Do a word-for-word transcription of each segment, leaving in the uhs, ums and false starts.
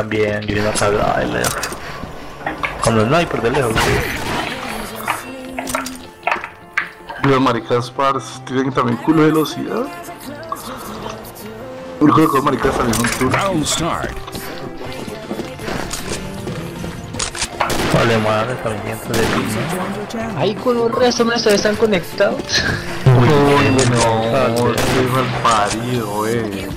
también, yo una cagada de lejos. Con los sniper de lejos, los maricas pars tienen también culo de velocidad. El juego con maricas también son turcos. Vale, madre, también dentro de ti. Ay, con los restos, hombre, todavía están conectados. Uy, no, qué mal parido, eh.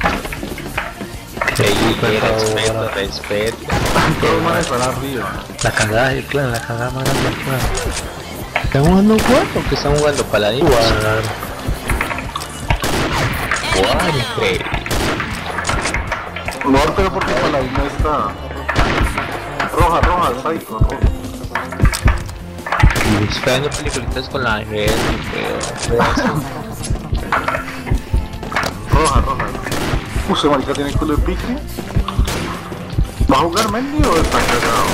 Respeto, respeto. Todos van a estar arriba. La cagada del clan, la cagada más grande del clan. ¿Están jugando cuatro o que están jugando paladinos? Jugar. Jugar, increíble. No, pero porque paladino está. Roja, roja, psycho, roja. Estoy viendo peliculitas con la red, Roja, roja. Uy, ese marica tiene culo de pique. ¿Va a jugar Mendy o está cagado?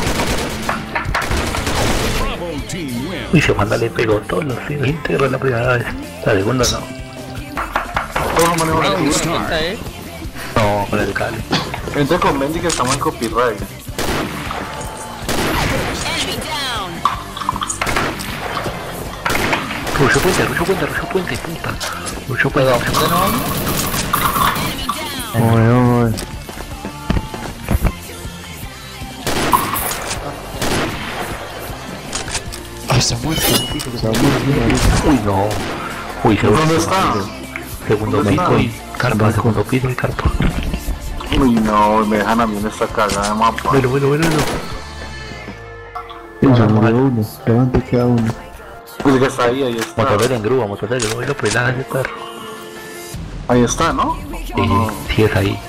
Uy, se manda le pegó todos los tiros íntegros la primera vez. La segunda no. Todos manejos la segunda. No, con el Cali. Entonces con Mendy que estamos en copyright. Rucho puente, rucho puente, rucho puente, puta. Rucho puente, rucho puente. Oye, oye. Ah, está muerto. Está muerto. Uy, no. Uy, se ¿Dónde está? Segundo piso y carpa, segundo piso y carpa. Uy, no, me dejan a mí en esta cagada de mapa. Bueno, bueno, bueno, bueno. Eso, murió uno. Levante queda uno. Pues que está ahí, ahí está. Motorero en grúa, motorero, bueno, pues nada ese perro. Ahí está, ¿no? Sí, sí es ahí.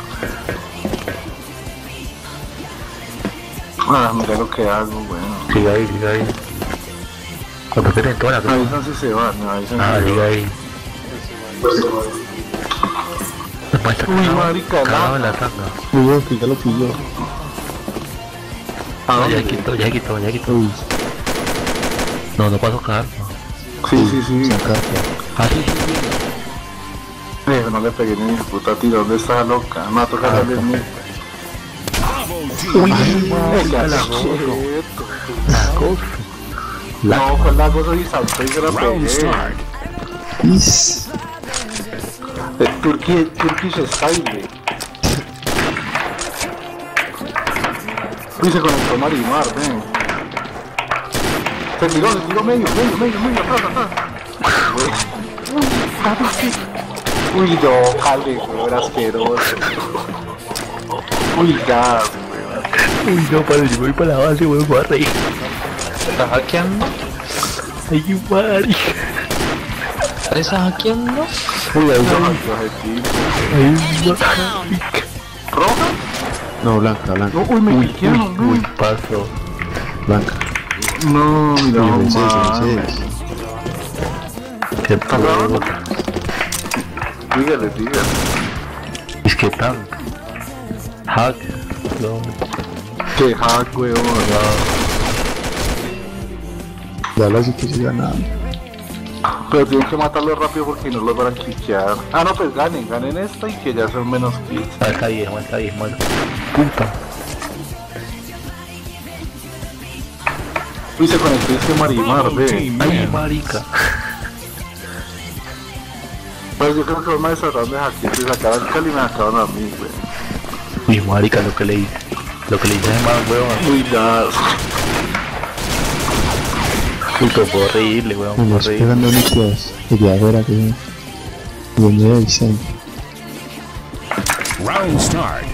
Ah, mira lo que hago, bueno. Sigue ahí, sigue ahí. Cuando queden toda la Me grúa. avisan si se van, me avisan Ah, si se sigue van. ahí. Muestra Uy, marica, cagado en la- la tanga. Uy, que ya lo pilló. ¿A No, dónde? ya se quitó, ya se quitó, ya se quitó. Uy, No, no pasó carpa. Sí, sí, sí. sacar. Ah, sí, sí, sí. Eh, no le pegué ni mi puta tiro, ¿dónde está la loca? Me va a tocar darle el mío. Uy, Eh, la la gozo. quieto. La gozo. La No, fue la cosa y saltó y se la pegué. Is. Eh, Turkey, Turkish Style. Uy, se conectó Marimar, ven. Se tiró, se tiró medio, medio, medio, medio, atrás, atrás. Uy, no, jale, weón, asqueroso. Uy, ya, weón. Uy, no, padre, yo voy para la base, weón, voy a reír. ¿Estás hackeando? Ay, mari. ¿Estás hackeando? Uy, ahí se manchó objetivo. Ay, mari. ¿Roja? No, blanca, blanca. No, uy, me Uy, piquearon, uy, uy, no. paso. Blanca. No, mira, Uy, M seis, man. M seis. Qué ¿Está grabando? puta. Dígale, dígale. Es que tan. Hack. No. Que hack, weón. Dale así que se gana. Pero tienen que matarlo rápido porque no los van a cliquear. Ah, no, pues ganen, ganen esta y que ya son menos kills. Ah, está viejo, está viejo, malo. Puta. Uy, se conectó este Marimar, ve. Ay, marica. Pues yo creo que los más trataron de hackear, se sacaron el Cali y me sacaron a mí, güey. Uy, marica, lo que le hice. Lo que le hice es más, weón. Uy, ya. Puto, fue horrible, weón. Me Fue estoy horrible. pegando líquidas. Y de afuera que. Venía de diseño. Round start.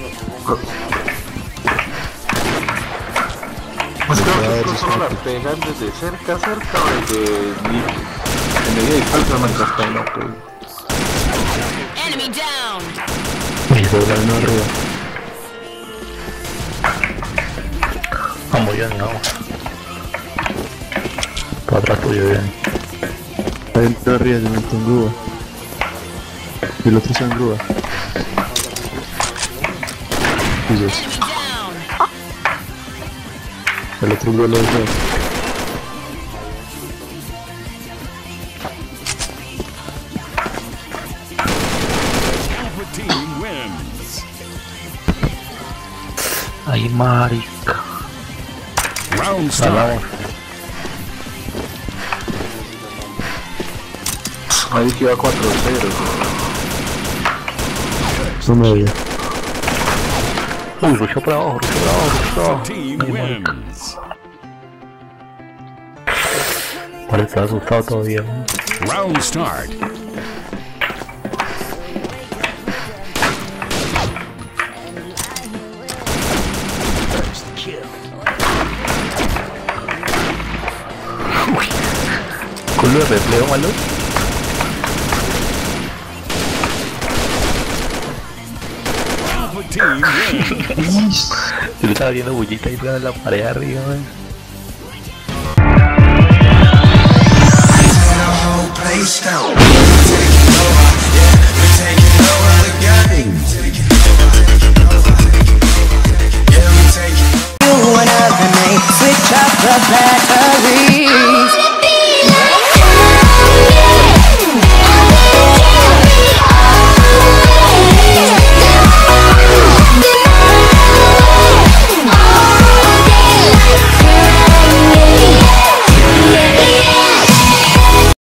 Pues creo que estos solo las pegan desde cerca, cerca o desde mi... En media distancia, me encanta, no, pues. Enemy down. Uy, se dobla uno arriba. Vamos, Johnny, vamos. Para atrás tuyo, Johnny. Adentro arriba se mete en grúa. Y el otro está en grúa. Y dos. Enemy down. El otro grúa lo dejó. Alpha team wins. Ay, Marica. Round Vamos. start. Ahí que iba cuatro cero. No me veía. Uy, rushó por abajo, rushó por abajo, rushó por abajo. Team Ay, marica. wins. Vale, está asustado todavía. Round start. Con lo de repleo malo. Alpha team wins. Yo le estaba viendo bullita y pegando en la pared arriba, man. Switch up the battle.